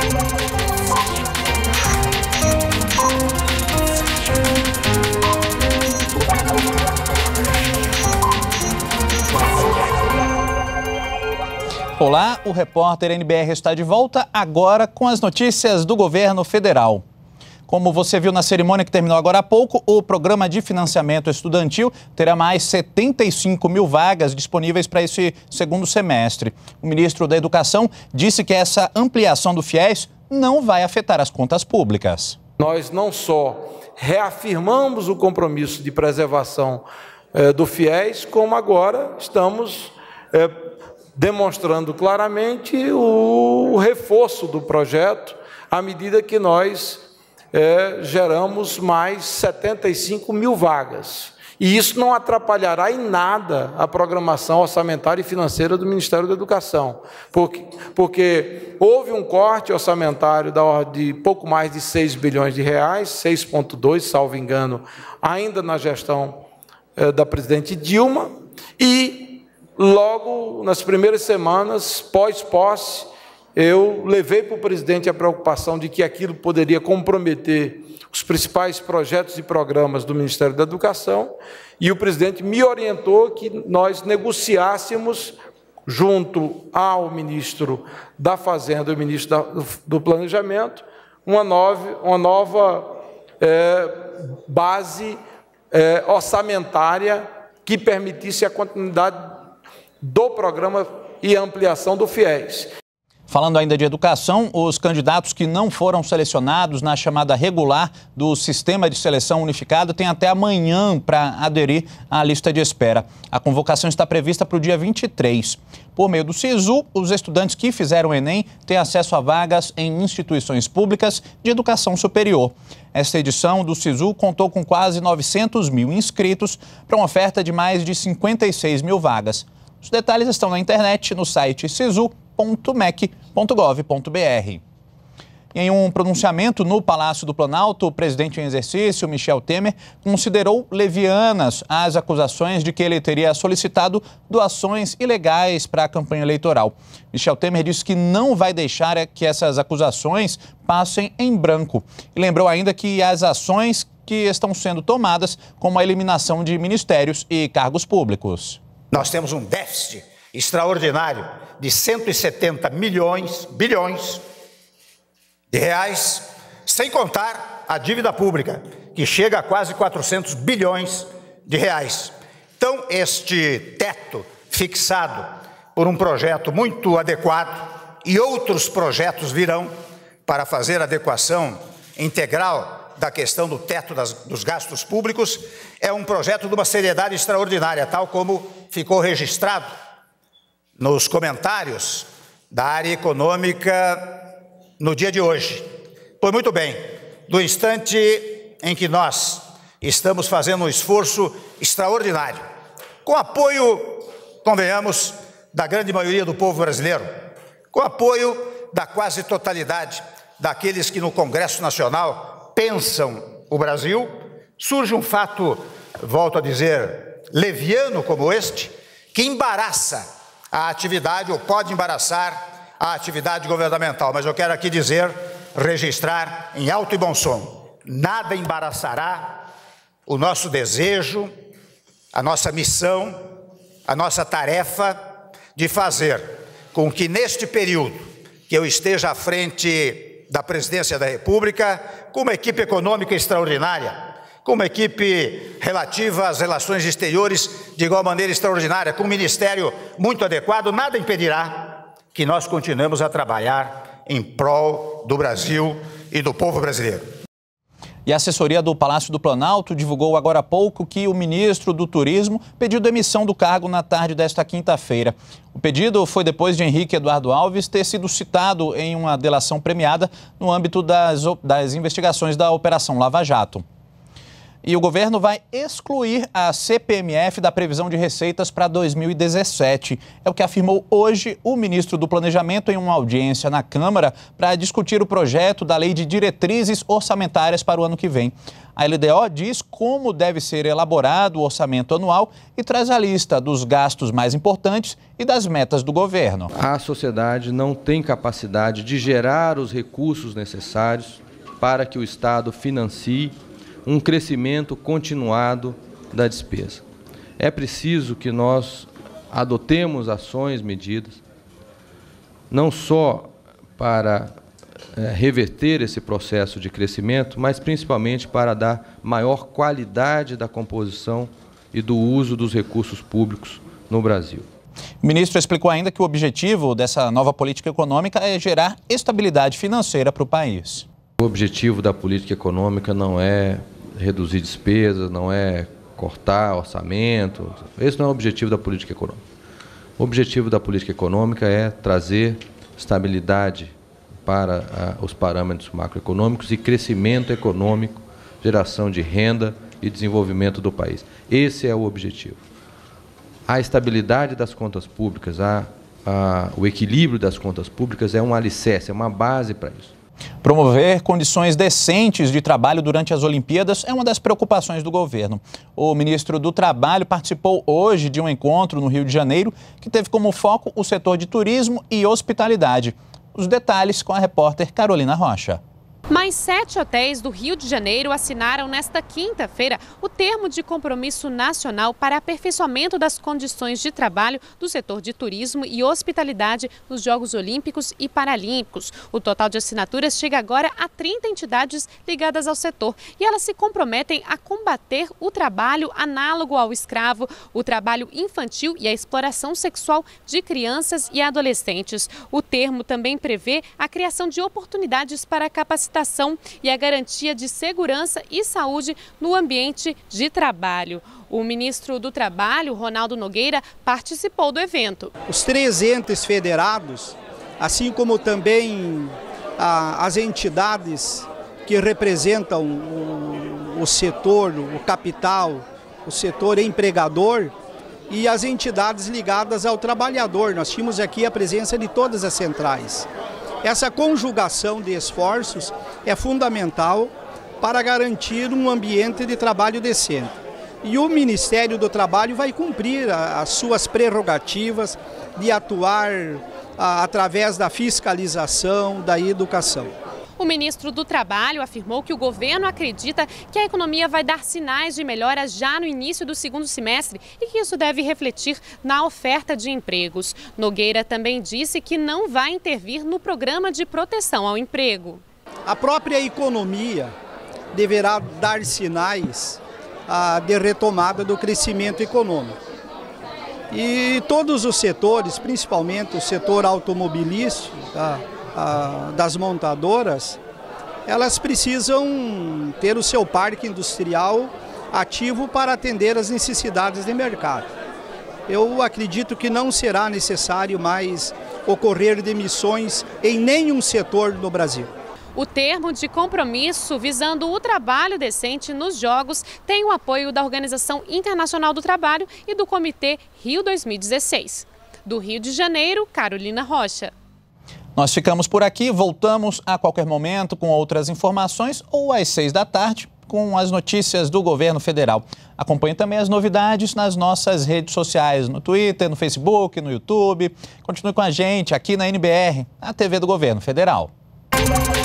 Olá, o repórter NBR está de volta agora com as notícias do governo federal. Como você viu na cerimônia que terminou agora há pouco, o programa de financiamento estudantil terá mais 75 mil vagas disponíveis para esse segundo semestre. O ministro da Educação disse que essa ampliação do FIES não vai afetar as contas públicas. Nós não só reafirmamos o compromisso de preservação do FIES, como agora estamos demonstrando claramente o reforço do projeto à medida que nós geramos mais 75 mil vagas. E isso não atrapalhará em nada a programação orçamentária e financeira do Ministério da Educação, porque houve um corte orçamentário da ordem de pouco mais de 6 bilhões de reais, 6,2, salvo engano, ainda na gestão da presidente Dilma, e logo nas primeiras semanas, pós-posse, eu levei para o presidente a preocupação de que aquilo poderia comprometer os principais projetos e programas do Ministério da Educação, e o presidente me orientou que nós negociássemos, junto ao ministro da Fazenda e o ministro do Planejamento, uma nova base orçamentária que permitisse a continuidade do programa e a ampliação do FIES. Falando ainda de educação, os candidatos que não foram selecionados na chamada regular do Sistema de Seleção Unificado têm até amanhã para aderir à lista de espera. A convocação está prevista para o dia 23. Por meio do SISU, os estudantes que fizeram o Enem têm acesso a vagas em instituições públicas de educação superior. Esta edição do SISU contou com quase 900 mil inscritos para uma oferta de mais de 56 mil vagas. Os detalhes estão na internet, no site sisu.mec.gov.br. Em um pronunciamento no Palácio do Planalto, o presidente em exercício, Michel Temer, considerou levianas as acusações de que ele teria solicitado doações ilegais para a campanha eleitoral. Michel Temer disse que não vai deixar que essas acusações passem em branco. E lembrou ainda que as ações que estão sendo tomadas, como a eliminação de ministérios e cargos públicos. Nós temos um déficit extraordinário de 170 bilhões de reais, sem contar a dívida pública, que chega a quase 400 bilhões de reais. Então, este teto fixado por um projeto muito adequado, e outros projetos virão para fazer a adequação integral da questão do teto dos gastos públicos, é um projeto de uma seriedade extraordinária, tal como ficou registrado nos comentários da área econômica no dia de hoje. Pois muito bem, do instante em que nós estamos fazendo um esforço extraordinário, com apoio, convenhamos, da grande maioria do povo brasileiro, com apoio da quase totalidade daqueles que no Congresso Nacional pensam o Brasil, surge um fato, volto a dizer, leviano como este, que embaraça a atividade, ou pode embaraçar a atividade governamental. Mas eu quero aqui dizer, registrar em alto e bom som, nada embaraçará o nosso desejo, a nossa missão, a nossa tarefa de fazer com que neste período que eu esteja à frente da Presidência da República, com uma equipe econômica extraordinária, com uma equipe relativa às relações exteriores de igual maneira extraordinária, com um ministério muito adequado, nada impedirá que nós continuemos a trabalhar em prol do Brasil e do povo brasileiro. E a assessoria do Palácio do Planalto divulgou agora há pouco que o ministro do Turismo pediu demissão do cargo na tarde desta quinta-feira. O pedido foi depois de Henrique Eduardo Alves ter sido citado em uma delação premiada no âmbito das investigações da Operação Lava Jato. E o governo vai excluir a CPMF da previsão de receitas para 2017. É o que afirmou hoje o ministro do Planejamento em uma audiência na Câmara para discutir o projeto da Lei de Diretrizes Orçamentárias para o ano que vem. A LDO diz como deve ser elaborado o orçamento anual e traz a lista dos gastos mais importantes e das metas do governo. A sociedade não tem capacidade de gerar os recursos necessários para que o Estado financie um crescimento continuado da despesa. É preciso que nós adotemos ações, medidas, não só para reverter esse processo de crescimento, mas principalmente para dar maior qualidade da composição e do uso dos recursos públicos no Brasil. O ministro explicou ainda que o objetivo dessa nova política econômica é gerar estabilidade financeira para o país. O objetivo da política econômica não é reduzir despesas, não é cortar orçamento. Esse não é o objetivo da política econômica. O objetivo da política econômica é trazer estabilidade para os parâmetros macroeconômicos e crescimento econômico, geração de renda e desenvolvimento do país. Esse é o objetivo. A estabilidade das contas públicas, o equilíbrio das contas públicas é um alicerce, é uma base para isso. Promover condições decentes de trabalho durante as Olimpíadas é uma das preocupações do governo. O ministro do Trabalho participou hoje de um encontro no Rio de Janeiro que teve como foco o setor de turismo e hospitalidade. Os detalhes com a repórter Carolina Rocha. Mais 7 hotéis do Rio de Janeiro assinaram nesta quinta-feira o termo de compromisso nacional para aperfeiçoamento das condições de trabalho do setor de turismo e hospitalidade nos Jogos Olímpicos e Paralímpicos. O total de assinaturas chega agora a 30 entidades ligadas ao setor e elas se comprometem a combater o trabalho análogo ao escravo, o trabalho infantil e a exploração sexual de crianças e adolescentes. O termo também prevê a criação de oportunidades para a capacitação e a garantia de segurança e saúde no ambiente de trabalho. O ministro do Trabalho, Ronaldo Nogueira, participou do evento. Os 3 entes federados, assim como também as entidades que representam o setor, o capital, o setor empregador e as entidades ligadas ao trabalhador. Nós tínhamos aqui a presença de todas as centrais. Essa conjugação de esforços é fundamental para garantir um ambiente de trabalho decente. E o Ministério do Trabalho vai cumprir as suas prerrogativas de atuar através da fiscalização, da educação. O ministro do Trabalho afirmou que o governo acredita que a economia vai dar sinais de melhora já no início do segundo semestre e que isso deve refletir na oferta de empregos. Nogueira também disse que não vai intervir no programa de proteção ao emprego. A própria economia deverá dar sinais de retomada do crescimento econômico. E todos os setores, principalmente o setor automobilístico, das montadoras, elas precisam ter o seu parque industrial ativo para atender as necessidades de mercado. Eu acredito que não será necessário mais ocorrer demissões em nenhum setor do Brasil. O termo de compromisso visando o trabalho decente nos Jogos tem o apoio da Organização Internacional do Trabalho e do Comitê Rio 2016. Do Rio de Janeiro, Carolina Rocha. Nós ficamos por aqui, voltamos a qualquer momento com outras informações ou às 6 da tarde com as notícias do governo federal. Acompanhe também as novidades nas nossas redes sociais, no Twitter, no Facebook, no YouTube. Continue com a gente aqui na NBR, a TV do Governo Federal.